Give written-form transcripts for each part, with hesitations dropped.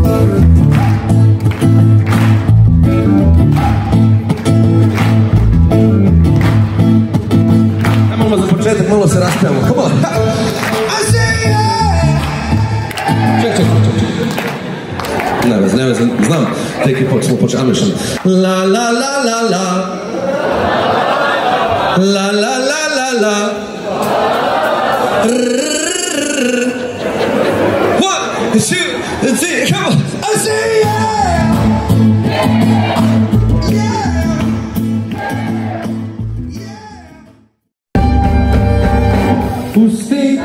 Malo se raspevamo, come on! Ček. Ne veze, znam, tek smo počeli, ajmo još jedno. La la la la la la la la la la 1, 2, 3, come on! I say yeah! Pusti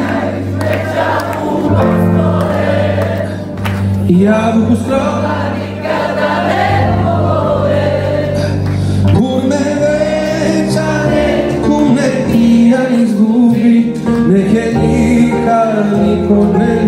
jabuku strona nikada ne povore pur me većane kune i ja izgubi neke nikad niko ne